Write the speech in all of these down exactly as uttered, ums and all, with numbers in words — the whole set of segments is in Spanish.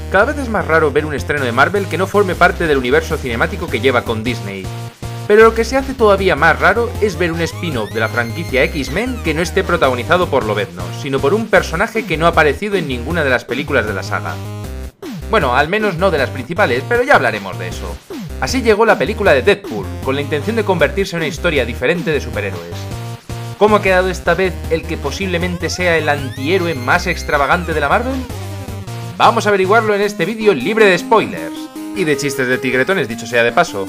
Cada vez es más raro ver un estreno de Marvel que no forme parte del universo cinemático que lleva con Disney. Pero lo que se hace todavía más raro es ver un spin-off de la franquicia X-Men que no esté protagonizado por Lobezno, sino por un personaje que no ha aparecido en ninguna de las películas de la saga. Bueno, al menos no de las principales, pero ya hablaremos de eso. Así llegó la película de Deadpool, con la intención de convertirse en una historia diferente de superhéroes. ¿Cómo ha quedado esta vez el que posiblemente sea el antihéroe más extravagante de la Marvel? Vamos a averiguarlo en este vídeo libre de spoilers. Y de chistes de tigretones, dicho sea de paso.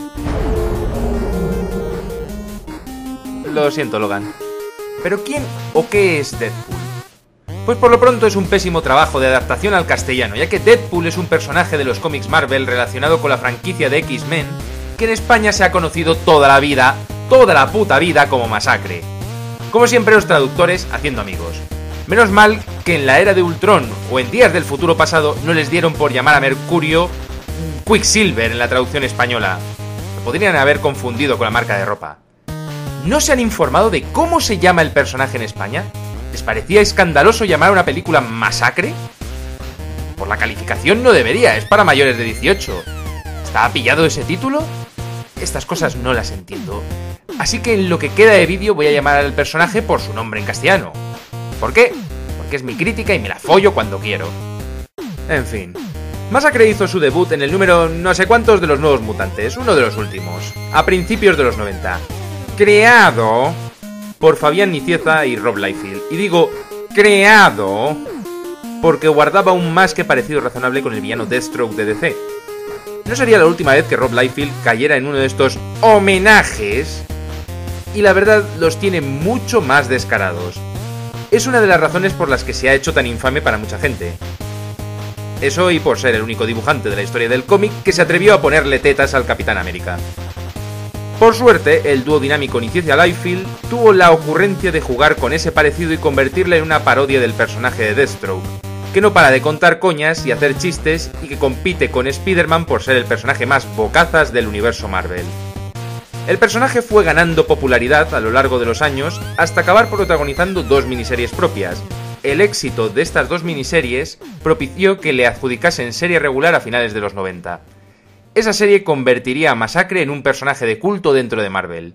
Lo siento, Logan. ¿Pero quién o qué es Deadpool? Pues por lo pronto es un pésimo trabajo de adaptación al castellano, ya que Deadpool es un personaje de los cómics Marvel relacionado con la franquicia de X-Men, que en España se ha conocido toda la vida, toda la puta vida como Masacre. Como siempre los traductores haciendo amigos. Menos mal que en la era de Ultron o en días del futuro pasado no les dieron por llamar a Mercurio Quicksilver en la traducción española. Lo podrían haber confundido con la marca de ropa. ¿No se han informado de cómo se llama el personaje en España? ¿Les parecía escandaloso llamar a una película Masacre? Por la calificación no debería, es para mayores de dieciocho. ¿Está pillado ese título? Estas cosas no las entiendo. Así que en lo que queda de vídeo voy a llamar al personaje por su nombre en castellano. ¿Por qué? Porque es mi crítica y me la follo cuando quiero. En fin. Masacre hizo su debut en el número no sé cuántos de los Nuevos Mutantes, uno de los últimos, a principios de los noventa. Creado por Fabián Nicieza y Rob Liefeld. Y digo creado porque guardaba un más que parecido razonable con el villano Deathstroke de D C. No sería la última vez que Rob Liefeld cayera en uno de estos homenajes, y la verdad los tiene mucho más descarados. Es una de las razones por las que se ha hecho tan infame para mucha gente. Eso y por ser el único dibujante de la historia del cómic que se atrevió a ponerle tetas al Capitán América. Por suerte, el dúo dinámico Nicieza-Liefeld tuvo la ocurrencia de jugar con ese parecido y convertirle en una parodia del personaje de Deathstroke, que no para de contar coñas y hacer chistes y que compite con Spider-Man por ser el personaje más bocazas del universo Marvel. El personaje fue ganando popularidad a lo largo de los años hasta acabar protagonizando dos miniseries propias. El éxito de estas dos miniseries propició que le adjudicasen serie regular a finales de los noventa. Esa serie convertiría a Masacre en un personaje de culto dentro de Marvel.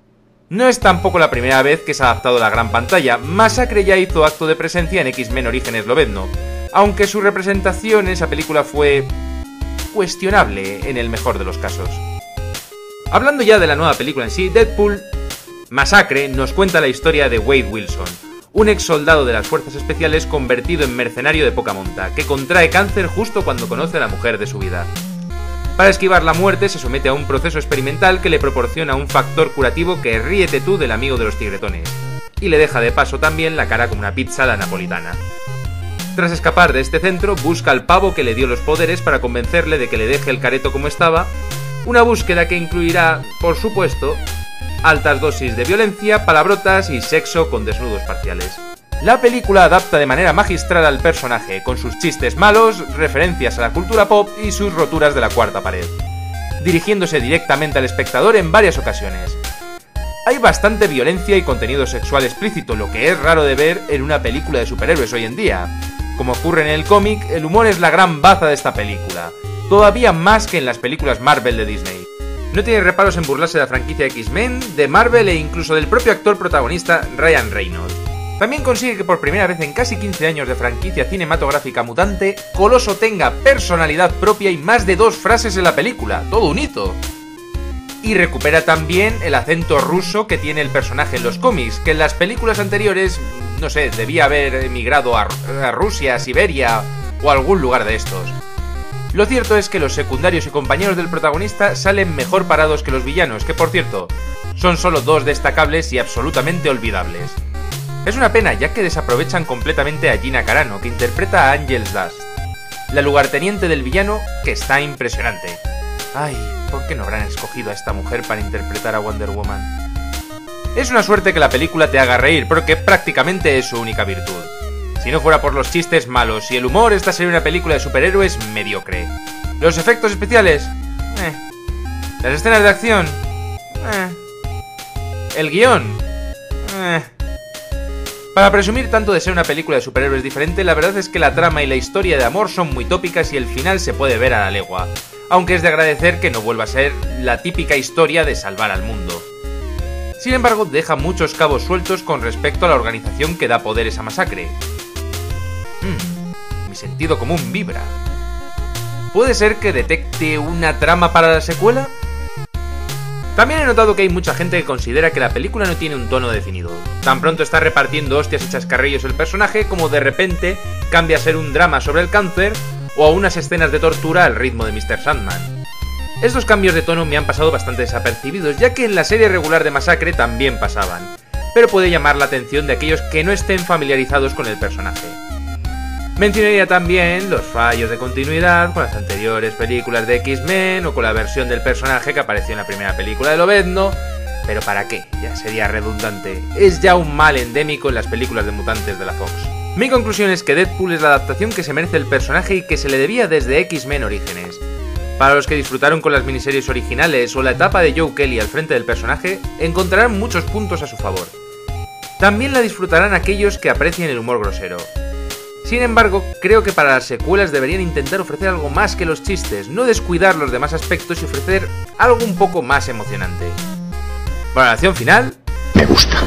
No es tampoco la primera vez que se ha adaptado a la gran pantalla. Masacre ya hizo acto de presencia en X-Men Orígenes Lobezno, aunque su representación en esa película fue cuestionable en el mejor de los casos. Hablando ya de la nueva película en sí, Deadpool Masacre nos cuenta la historia de Wade Wilson, un ex soldado de las fuerzas especiales convertido en mercenario de poca monta, que contrae cáncer justo cuando conoce a la mujer de su vida. Para esquivar la muerte se somete a un proceso experimental que le proporciona un factor curativo que ríete tú del amigo de los tigretones, y le deja de paso también la cara como una pizza a la napolitana. Tras escapar de este centro, busca al pavo que le dio los poderes para convencerle de que le deje el careto como estaba, una búsqueda que incluirá, por supuesto, altas dosis de violencia, palabrotas y sexo con desnudos parciales. La película adapta de manera magistral al personaje, con sus chistes malos, referencias a la cultura pop y sus roturas de la cuarta pared, dirigiéndose directamente al espectador en varias ocasiones. Hay bastante violencia y contenido sexual explícito, lo que es raro de ver en una película de superhéroes hoy en día. Como ocurre en el cómic, el humor es la gran baza de esta película, todavía más que en las películas Marvel de Disney. No tiene reparos en burlarse de la franquicia X-Men, de Marvel e incluso del propio actor protagonista Ryan Reynolds. También consigue que por primera vez en casi quince años de franquicia cinematográfica mutante, Coloso tenga personalidad propia y más de dos frases en la película, todo un hito. Y recupera también el acento ruso que tiene el personaje en los cómics, que en las películas anteriores, no sé, debía haber emigrado a, a Rusia, Siberia o algún lugar de estos. Lo cierto es que los secundarios y compañeros del protagonista salen mejor parados que los villanos, que por cierto, son solo dos destacables y absolutamente olvidables. Es una pena, ya que desaprovechan completamente a Gina Carano, que interpreta a Angels Dust, la lugarteniente del villano, que está impresionante. Ay, ¿por qué no habrán escogido a esta mujer para interpretar a Wonder Woman? Es una suerte que la película te haga reír, porque prácticamente es su única virtud. Si no fuera por los chistes malos y el humor, esta sería una película de superhéroes mediocre. Los efectos especiales, eh. Las escenas de acción, eh. El guión, eh. Para presumir tanto de ser una película de superhéroes diferente, la verdad es que la trama y la historia de amor son muy tópicas y el final se puede ver a la legua, aunque es de agradecer que no vuelva a ser la típica historia de salvar al mundo. Sin embargo, deja muchos cabos sueltos con respecto a la organización que da poderes a Masacre. Hmm, mi sentido común vibra. ¿Puede ser que detecte una trama para la secuela? También he notado que hay mucha gente que considera que la película no tiene un tono definido. Tan pronto está repartiendo hostias y chascarrillos el personaje, como de repente cambia a ser un drama sobre el cáncer o a unas escenas de tortura al ritmo de míster Sandman. Estos cambios de tono me han pasado bastante desapercibidos, ya que en la serie regular de Masacre también pasaban, pero puede llamar la atención de aquellos que no estén familiarizados con el personaje. Mencionaría también los fallos de continuidad con las anteriores películas de X-Men o con la versión del personaje que apareció en la primera película de Lobezno, pero ¿para qué? Ya sería redundante. Es ya un mal endémico en las películas de mutantes de la Fox. Mi conclusión es que Deadpool es la adaptación que se merece el personaje y que se le debía desde X-Men Orígenes. Para los que disfrutaron con las miniseries originales o la etapa de Joe Kelly al frente del personaje, encontrarán muchos puntos a su favor. También la disfrutarán aquellos que aprecien el humor grosero. Sin embargo, creo que para las secuelas deberían intentar ofrecer algo más que los chistes, no descuidar los demás aspectos y ofrecer algo un poco más emocionante. Valoración final. Me gusta.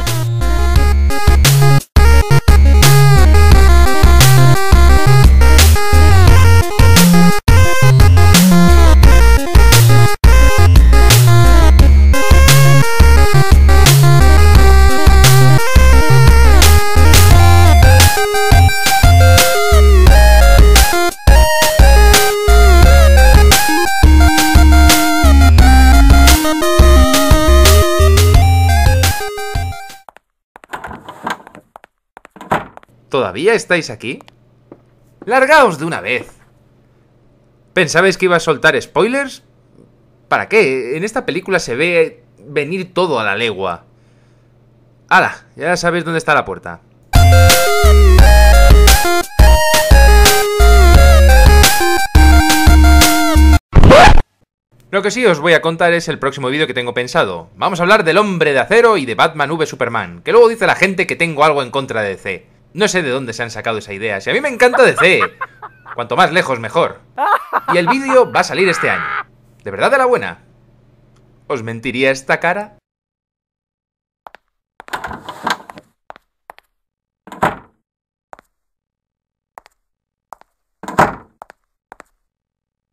¿Todavía estáis aquí? ¡Largaos de una vez! ¿Pensabais que iba a soltar spoilers? ¿Para qué? En esta película se ve venir todo a la legua. ¡Hala! Ya sabéis dónde está la puerta. Lo que sí os voy a contar es el próximo vídeo que tengo pensado. Vamos a hablar del Hombre de Acero y de Batman v Superman, que luego dice la gente que tengo algo en contra de D C. No sé de dónde se han sacado esa idea, si a mí me encanta D C. Cuanto más lejos mejor. Y el vídeo va a salir este año. ¿De verdad de la buena? ¿Os mentiría esta cara?